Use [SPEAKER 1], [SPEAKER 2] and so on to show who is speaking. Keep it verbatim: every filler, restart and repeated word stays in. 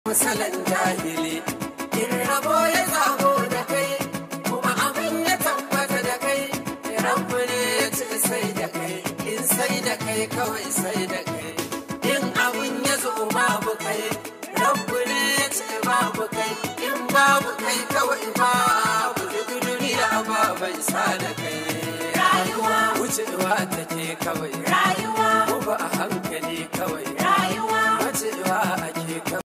[SPEAKER 1] masalan jahili in rabo ya zago da kai kuma abin ya tabbata da kai rabu ne ya ce sai da kai in sai da kai kawai sai da kai in abin ya zo babu kai rabu ne ya ce babu kai in babu kai kawai babu duk duniya ba bai sa da kai rayuwa wucewa take kawai